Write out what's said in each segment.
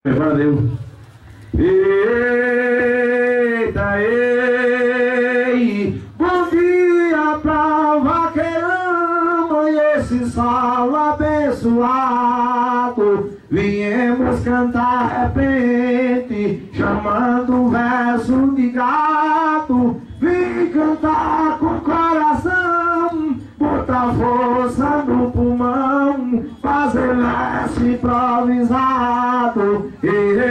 Glória a Deus. Eita, ei, bom dia pra vaqueirão e esse solo abençoado. Viemos cantar repente, chamando verso de gato. Vim cantar com coração, botar força no pulmão, fazer verso improvisado.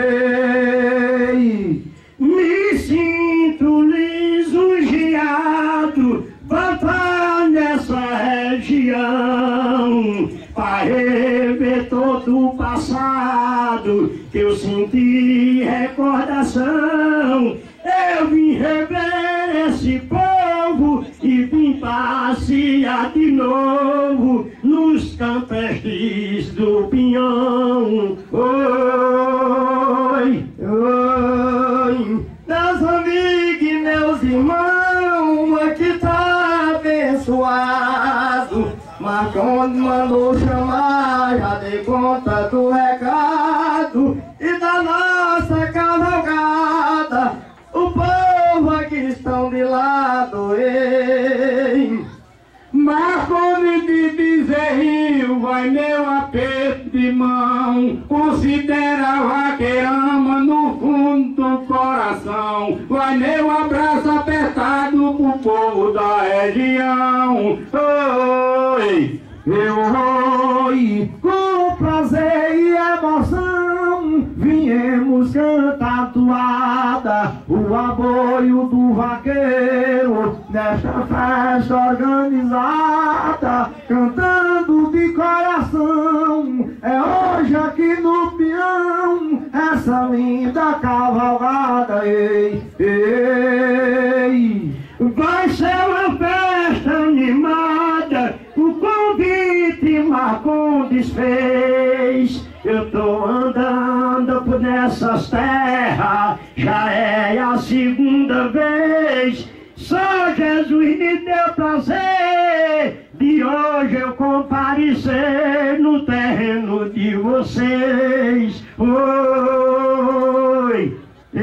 Ei, me sinto lisonjeado, voltar nessa região, para rever todo o passado, que eu senti recordação. Eu vim rever esse povo e vim passear de novo nos campestres do Pinhão. Oi, oi, meus amigos e meus irmãos, aqui tá abençoado. Marcondes mandou chamar, já dei conta do recado e da nossa cavalgada. O povo aqui estão de lado, ei. Marcondes de Bezerril, vai meu aperto de mão. Considera a vaqueirama no fundo do coração. Vai meu abraço apertado pro povo da região. Oi, oi, com prazer e emoção, viemos cantar toada, o aboio do vaqueiro, nesta festa organizada, cantando de coração. É hoje aqui no Pinhão, essa linda cavalgada. Ei, ei, vai ser uma festa animada, o convite Marcondes fez. Eu tô andando por nessas terras, já é a segunda vez. Só Jesus me deu prazer de hoje eu comparecer no terreno de vocês. Oi,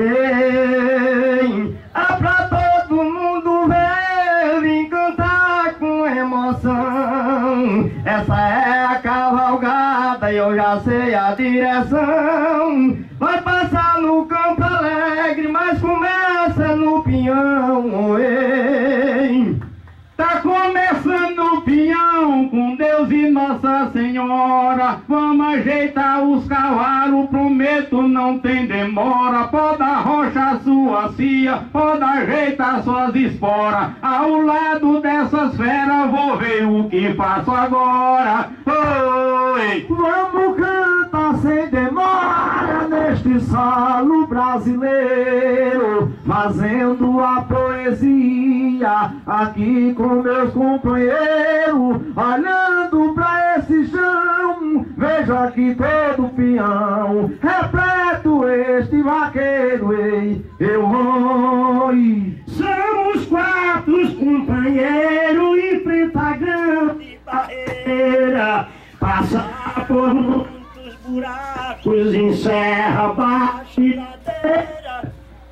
ei, pra todo mundo ver, vim cantar com emoção. Essa é a cavalgada e eu já sei a direção. Vai passar no Campo Alegre, mas começa no Pinhão. Ei, tá começando o Pinhão com Deus e Nossa Senhora. Vamos ajeitar os cavalos, prometo não tem demora. Pode arrochar sua cia, pode ajeitar suas esporas. Ao lado dessas feras vou ver o que faço agora. Oi, vamos cantar sem demora neste solo brasileiro, fazendo a poesia aqui com meus companheiros, olhando pra esse chão, vejo aqui todo o Pinhão, repleto este vaqueiro. Ei, eu oi, somos quatro companheiros, enfrenta a grande barreira, passar por muitos buracos, encerra baixo e ladeira.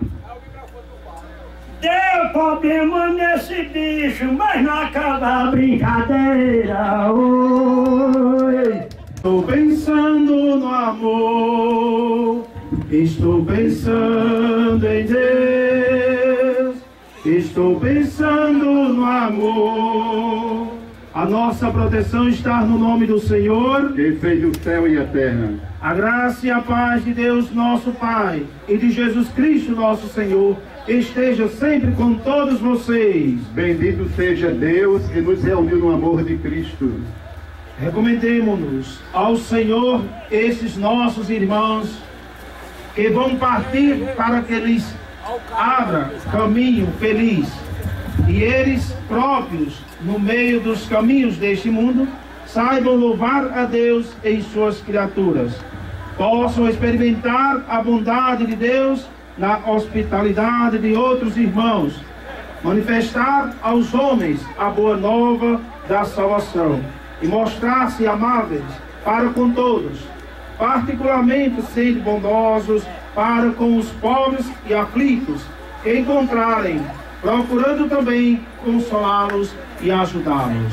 Deu problema nesse bicho, mas não acaba a brincadeira. Oi, estou pensando no amor, estou pensando em Deus, estou pensando no amor. A nossa proteção está no nome do Senhor, que fez o céu e a terra. A graça e a paz de Deus nosso Pai e de Jesus Cristo nosso Senhor esteja sempre com todos vocês. Bendito seja Deus que nos reuniu no amor de Cristo. Recomendemo-nos ao Senhor esses nossos irmãos que vão partir para que lhes abra caminho feliz, e eles próprios, no meio dos caminhos deste mundo, saibam louvar a Deus em suas criaturas, possam experimentar a bondade de Deus na hospitalidade de outros irmãos, manifestar aos homens a boa nova da salvação e mostrar-se amáveis para com todos, particularmente sede bondosos para com os pobres e aflitos que encontrarem, procurando também consolá-los e ajudá-los.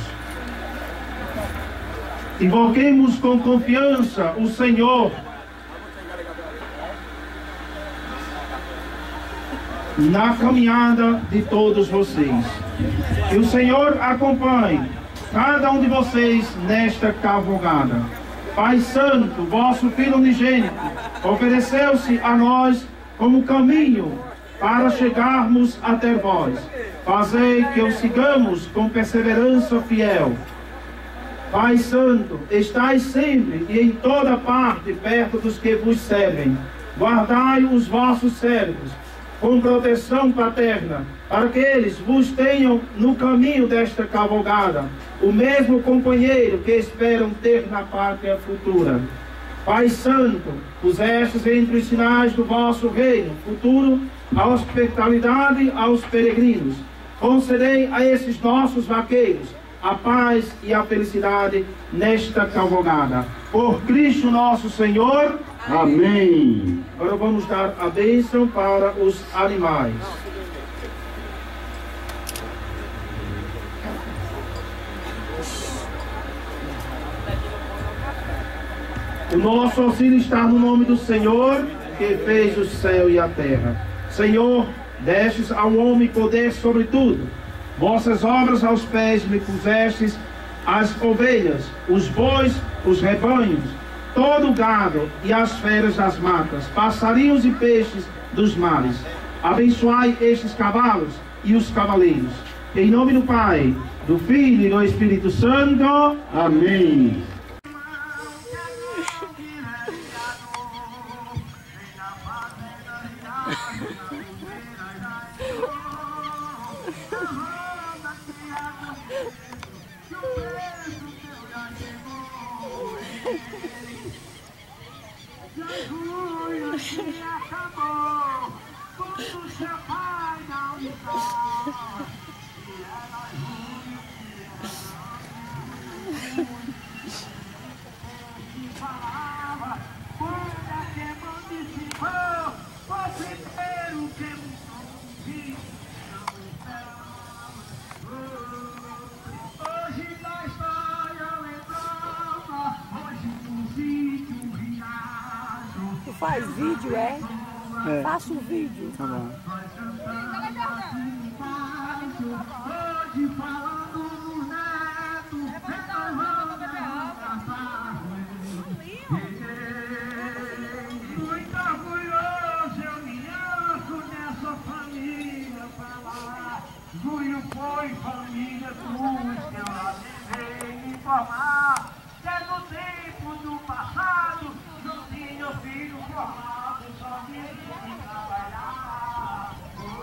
Invoquemos com confiança o Senhor na caminhada de todos vocês. Que o Senhor acompanhe cada um de vocês nesta cavalgada. Pai Santo, vosso Filho unigênito, ofereceu-se a nós como caminho para chegarmos até vós. Fazei que o sigamos com perseverança fiel. Pai Santo, estais sempre e em toda parte perto dos que vos servem. Guardai os vossos servos com proteção paterna, para que eles vos tenham no caminho desta cavalgada o mesmo companheiro que esperam ter na pátria futura. Pai Santo, pusestes entre os sinais do vosso reino futuro a hospitalidade aos peregrinos. Concedei a esses nossos vaqueiros a paz e a felicidade nesta cavalgada. Por Cristo nosso Senhor. Amém. Agora vamos dar a bênção para os animais. O nosso auxílio está no nome do Senhor, que fez o céu e a terra. Senhor, destes ao homem poder sobre tudo. Vossas obras aos pés me pusestes, as ovelhas, os bois, os rebanhos, todo o gado e as feras das matas, passarinhos e peixes dos mares. Abençoai estes cavalos e os cavaleiros. Em nome do Pai, do Filho e do Espírito Santo. Amém. Tu faz vídeo, é? Faço um vídeo. Tá bom. Muito orgulhoso eu me acho nessa família falar. Júlio foi família cruz que eu avisei me informar. Que é do tempo do passado, não tinha filho formado, só me trabalhar.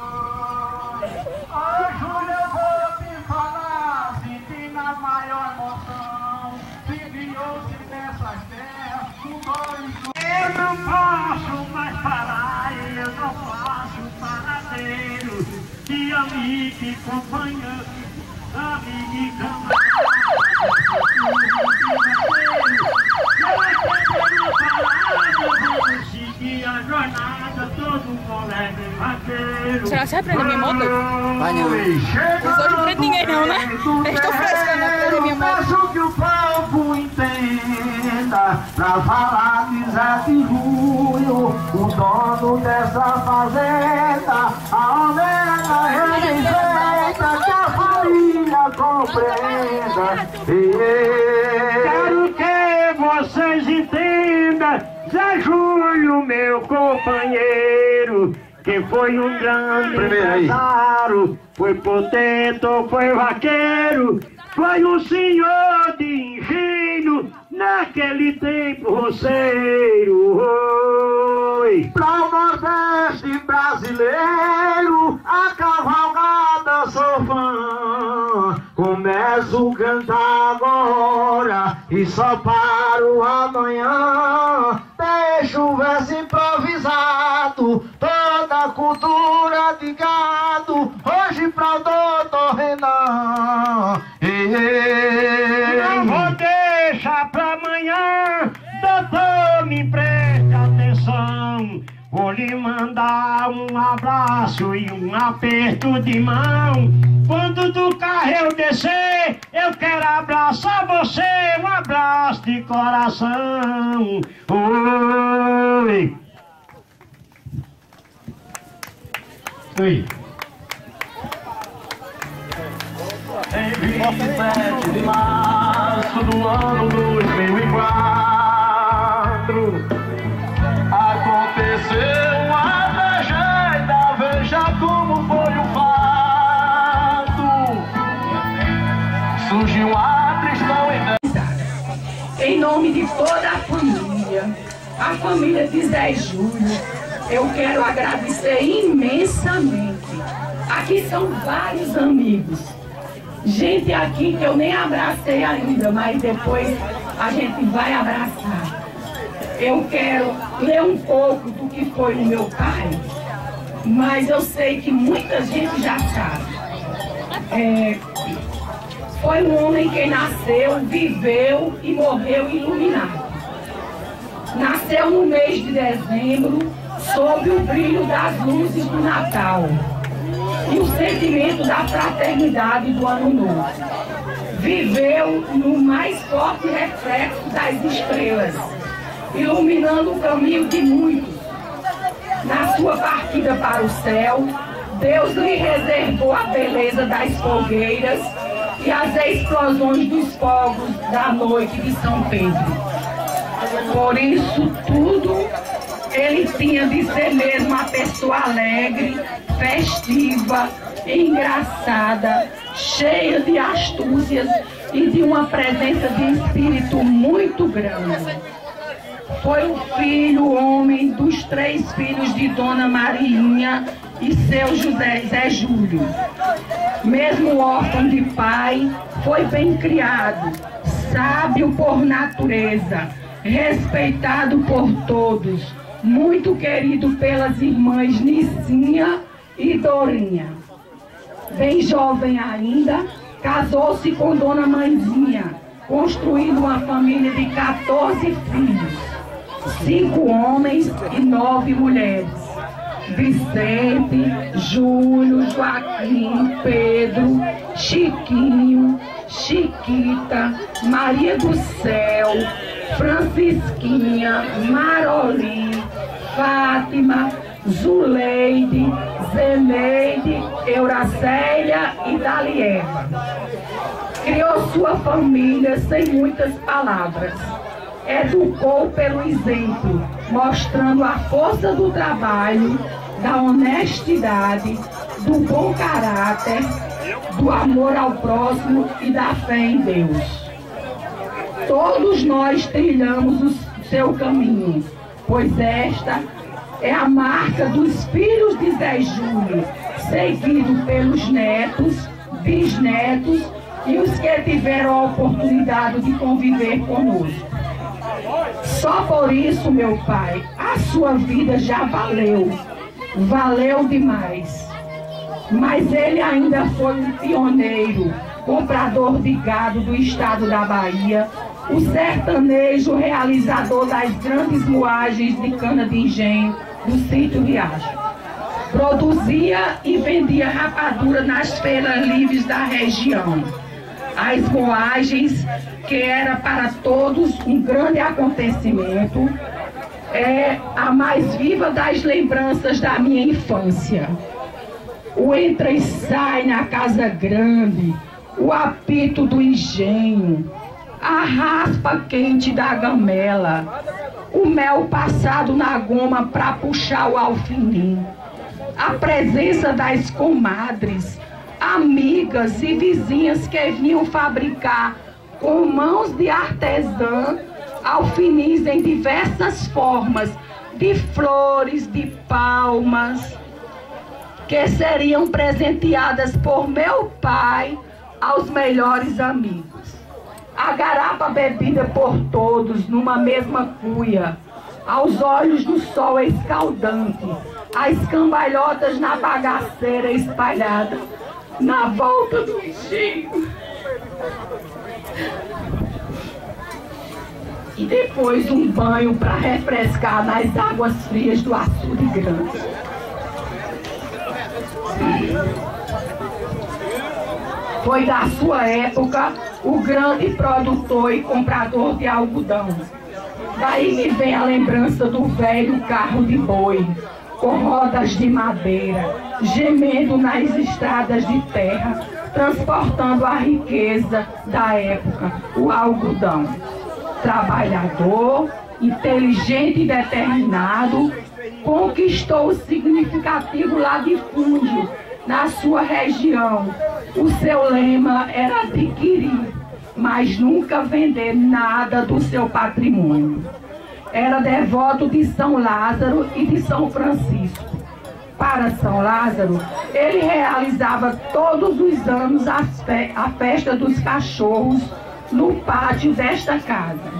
Ô Júlio, eu vou te falar, senti na maior emoção, enviou-se nessas terras, com dois. Eu não posso mais parar, eu não faço paradeiro, de amigo e companheiro, amigo e camarada. Será que você vai prender minha moto? Vai não. Eu não prendo ninguém não, né? Eu estou frescando a prender minha moto. Peço que o povo entenda, pra falar de Zé de Julho, o dono dessa fazenda, a homenagem feita que a família compreenda. Quero que vocês entendam, Zé Júlio, meu companheiro, que foi um grande empresário, foi potente, foi vaqueiro, foi um senhor de engenho, naquele tempo roceiro. Para o Nordeste brasileiro, a cavalgada sou fã. Começo a cantar agora e só paro amanhã. Deixo o verso improvisado, toda a cultura de gado, hoje pra o doutor Renan. Não vou deixar pra amanhã, doutor me mandar um abraço e um aperto de mão. Quando do carro eu descer, eu quero abraçar você, um abraço de coração. Oi. Oi. Em 27 de março do ano 2004, aconteceu uma tragédia, veja como foi o fato. Surgiu uma tristão em nome de toda a família de Zé Júlio, eu quero agradecer imensamente. Aqui são vários amigos, gente aqui que eu nem abracei ainda, mas depois a gente vai abraçar. Eu quero ler um pouco do que foi o meu pai, mas eu sei que muita gente já sabe. Foi um homem que nasceu, viveu e morreu iluminado. Nasceu no mês de dezembro, sob o brilho das luzes do Natal e o sentimento da fraternidade do Ano Novo. Viveu no mais forte reflexo das estrelas, iluminando o caminho de muitos. Na sua partida para o céu, Deus lhe reservou a beleza das fogueiras e as explosões dos fogos da noite de São Pedro. Por isso tudo, ele tinha de ser mesmo uma pessoa alegre, festiva, engraçada, cheia de astúcias e de uma presença de espírito muito grande. Foi o filho homem dos 3 filhos de Dona Marinha e seu Zé Júlio. Mesmo órfão de pai, foi bem criado, sábio por natureza, respeitado por todos, muito querido pelas irmãs Nicinha e Dorinha. Bem jovem ainda, casou-se com Dona Mãezinha, construindo uma família de 14 filhos, 5 homens e 9 mulheres. Vicente, Júlio, Joaquim, Pedro, Chiquinho, Chiquita, Maria do Céu, Francisquinha, Maroli, Fátima, Zuleide, Zeneide, Euracélia e Dalieva. Criou sua família sem muitas palavras. Educou pelo exemplo, mostrando a força do trabalho, da honestidade, do bom caráter, do amor ao próximo e da fé em Deus. Todos nós trilhamos o seu caminho, pois esta é a marca dos filhos de Zé Júlio, seguido pelos netos, bisnetos e os que tiveram a oportunidade de conviver conosco. Só por isso, meu pai, a sua vida já valeu demais. Mas ele ainda foi um pioneiro, comprador de gado do estado da Bahia, o sertanejo realizador das grandes moagens de cana-de-engenho do sítio Riacho. Produzia e vendia rapadura nas feiras livres da região. As moagens, que era para todos um grande acontecimento, é a mais viva das lembranças da minha infância. O entra e sai na casa grande, o apito do engenho, a raspa quente da gamela, o mel passado na goma para puxar o alfinim, a presença das comadres, amigas e vizinhas que vinham fabricar com mãos de artesã alfinis em diversas formas, de flores, de palmas, que seriam presenteadas por meu pai aos melhores amigos. A garapa bebida por todos numa mesma cuia, aos olhos do sol escaldante, as cambalhotas na bagaceira espalhada na volta do engenho. e depois um banho para refrescar nas águas frias do açude grande. Foi da sua época o grande produtor e comprador de algodão. Daí me vem a lembrança do velho carro de boi, com rodas de madeira, gemendo nas estradas de terra, transportando a riqueza da época, o algodão. Trabalhador, inteligente e determinado, conquistou o significativo latifúndio na sua região. O seu lema era adquirir, mas nunca vender nada do seu patrimônio. Era devoto de São Lázaro e de São Francisco. Para São Lázaro, ele realizava todos os anos a festa dos cachorros no pátio desta casa.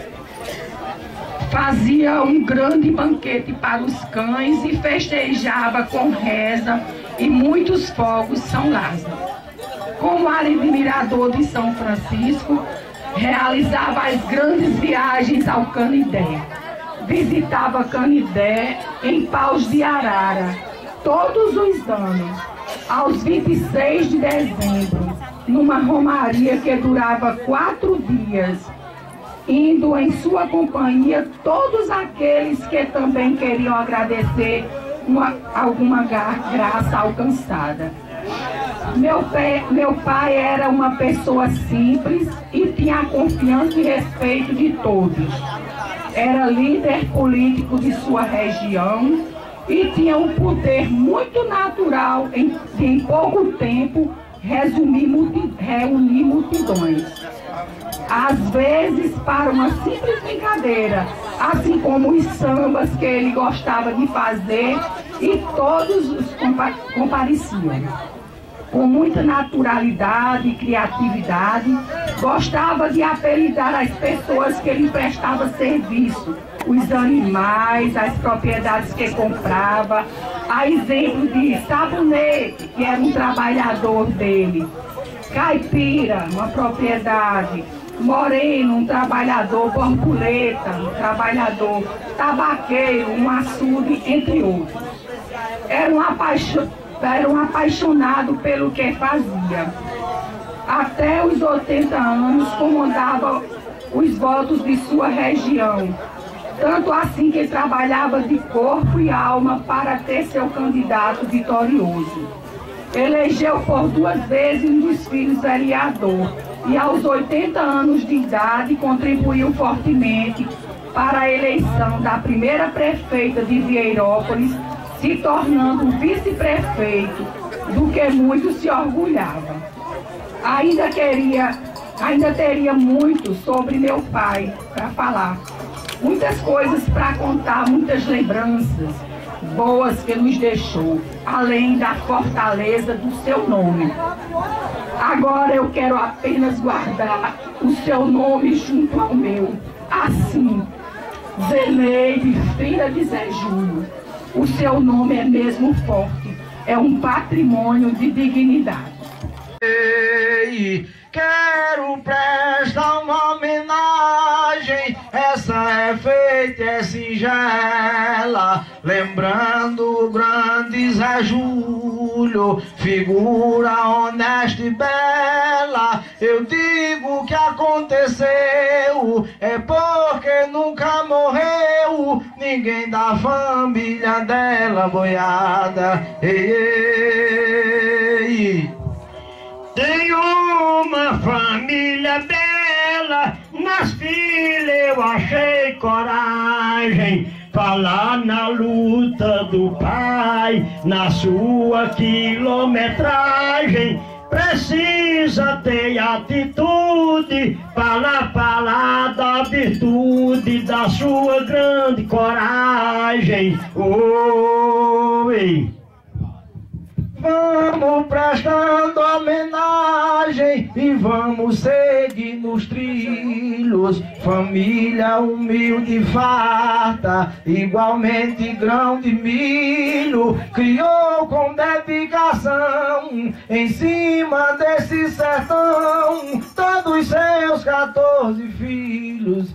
Fazia um grande banquete para os cães e festejava com reza e muitos fogos São Lázaro. Como admirador de São Francisco, realizava as grandes viagens ao Canidé. Visitava Canidé em Paus de Arara, todos os anos, aos 26 de dezembro, numa romaria que durava 4 dias, indo em sua companhia todos aqueles que também queriam agradecer alguma graça alcançada. Meu pai era uma pessoa simples e tinha a confiança e respeito de todos. Era líder político de sua região e tinha um poder muito natural de em pouco tempo reunir multidões. Às vezes para uma simples brincadeira, assim como os sambas que ele gostava de fazer, e todos compareciam. Com muita naturalidade e criatividade, gostava de apelidar as pessoas que lhe prestavam serviço, os animais, as propriedades que comprava, a exemplo de Sabonete, que era um trabalhador dele, Caipira, uma propriedade, Moreno, um trabalhador, Borboleta, um trabalhador, Tabaqueiro, um açude, entre outros. Era um apaixonado pelo que fazia. Até os 80 anos comandava os votos de sua região, tanto assim que trabalhava de corpo e alma para ter seu candidato vitorioso. Elegeu por 2 vezes um dos filhos vereador e aos 80 anos de idade contribuiu fortemente para a eleição da primeira prefeita de Vieirópolis, se tornando vice-prefeito, do que muito se orgulhava. Ainda teria muito sobre meu pai para falar, muitas coisas para contar, muitas lembranças boas que nos deixou, além da fortaleza do seu nome. Agora eu quero apenas guardar o seu nome junto ao meu. Assim, Zeneide, filha de Zé Júnior. O seu nome é mesmo forte, é um patrimônio de dignidade. Ei, quero prestar uma homenagem, essa é feita, é singela, lembrando o grande Zé Júlio, figura honesta e bela. Eu digo que aconteceu, é porque nunca morreu ninguém da família dela, boiada. Ei, ei. Tenho uma família bela, nas filhas eu achei coragem, falar na luta do pai, na sua quilometragem. Precisa ter atitude para falar da virtude da sua grande coragem. Oi. Vamos prestando homenagem e vamos seguir nos trilhos. Família humilde e farta, igualmente grão de milho, criou com dedicação em cima desse sertão todos seus 14 filhos.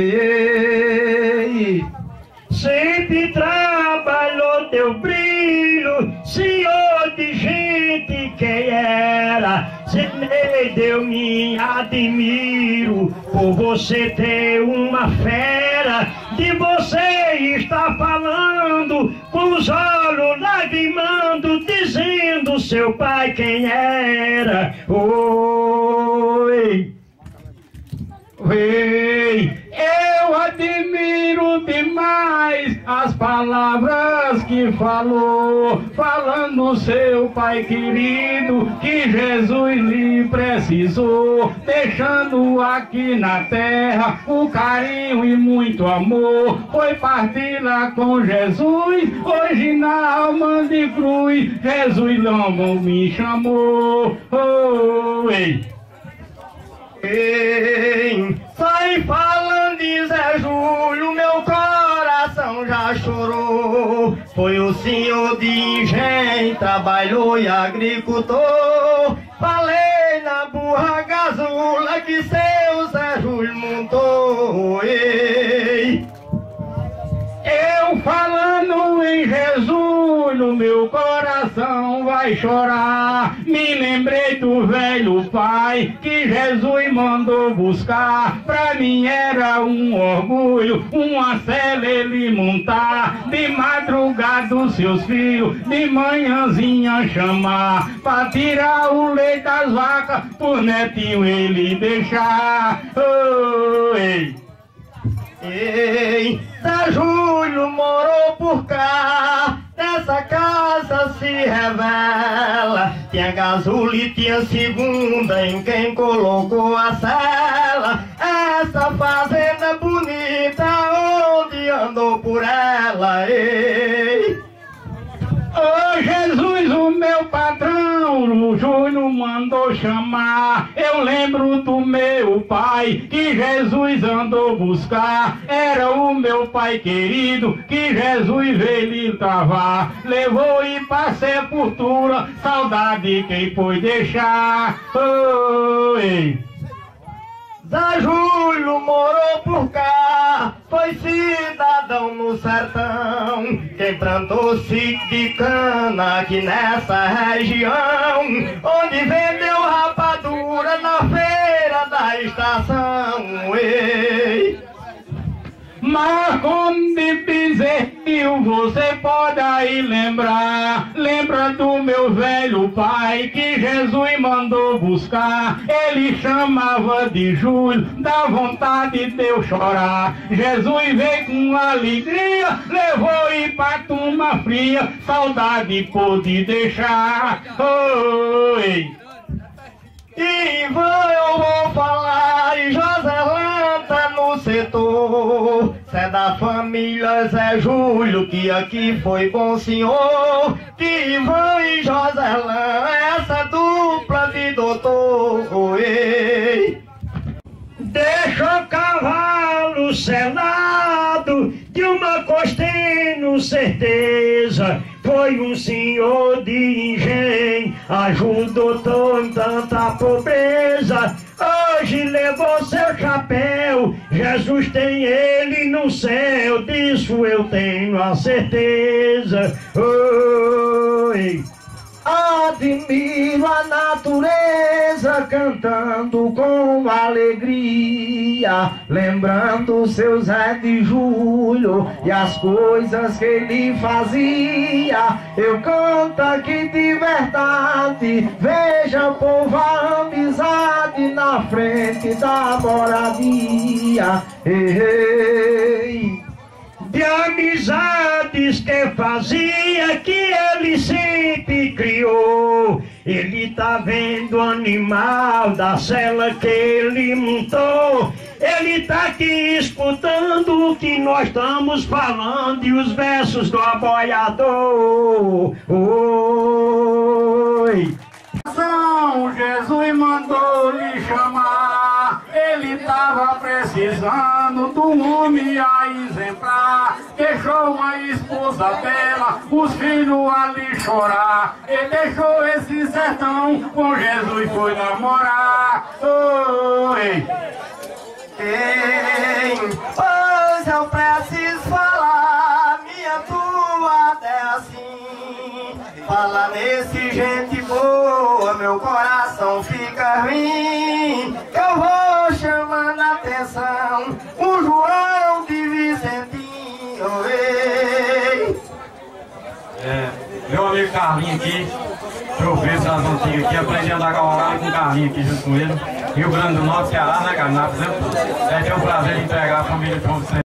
Ei. Sempre trabalhou teu brilho, senhor de gente quem era. Zeneide, eu me admiro por você ter uma fera. De você está falando, com os olhos lagrimando, dizendo seu pai quem era. Oi, oi, eu admiro demais as palavras que falou, falando seu pai querido, que Jesus lhe precisou, deixando aqui na terra o carinho e muito amor. Foi partir lá com Jesus, hoje na alma de cruz, Jesus não me chamou. Oh, ei. Ei, sai falando de Zé Júlio, meu coração já chorou. Foi o senhor de engenho, trabalhou e agricultor. Falei na burra gazula que seu Zé Júlio montou. Ei. Eu falando em Jesus, no meu coração vai chorar. Me lembrei do velho pai que Jesus mandou buscar. Pra mim era um orgulho, uma cela ele montar. De madrugada os seus filhos, de manhãzinha chamar. Pra tirar o leite das vacas, por netinho ele deixar. Oh, ei. Ei, Zé Júlio morou por cá, nessa casa se revela. Tinha gasolina, tinha segunda em quem colocou a cela. Essa fazenda bonita, onde andou por ela. Ei. Oh Jesus, o meu patrão, o Júlio mandou chamar. Eu lembro do meu pai, que Jesus andou buscar. Era o meu pai querido, que Jesus veio lhe travar. Levou e pra sepultura, saudade quem foi deixar. Oh, ei. Zé Júlio morou por cá, foi cidadão no sertão. Quem plantou sítio de cana aqui nessa região, onde vendeu rapadura na feira da estação. Ei. Marconde Bezerril, você pode aí lembrar. Lembra do meu velho pai que Jesus mandou buscar. Ele chamava de Júlio, dá vontade de eu chorar. Jesus veio com alegria, levou e pra turma fria, saudade pôde deixar. Oi. E eu vou falar, e Joselã tá no setor. Cê é da família Zé Júlio, que aqui foi bom senhor. Que Ivan e Joselã, essa dupla de doutor. Ei. Deixa o cavalo selado de uma costeira, certeza. Foi um senhor de engenho, ajudou tanta pobreza. Hoje levou seu chapéu, Jesus tem ele no céu, disso eu tenho a certeza. Oi. Admiro a natureza cantando com alegria, lembrando seu Zé de Júlio e as coisas que ele fazia. Eu canto aqui de verdade, veja povo, a amizade na frente da moradia. Ei. De amizades que fazia, que ele sempre criou. Ele tá vendo o animal da cela que ele montou. Ele tá aqui escutando o que nós estamos falando e os versos do aboiador. Oi. Jesus mandou lhe chamar. Ele tava precisando de um homem a exemplar. Deixou uma esposa bela, os filhos ali chorar. Ele deixou esse sertão, com Jesus foi namorar. Oi. Fala nesse gente boa, meu coração fica ruim. Eu vou chamando a atenção, o João de Vicentinho. Ei. Meu amigo Carlinho aqui, professor das antigas aqui, aprendi a andar cavalgado com o Carlinho aqui junto com ele. Rio Grande do Norte, Ceará, né, cara? Tem o prazer de entregar a família de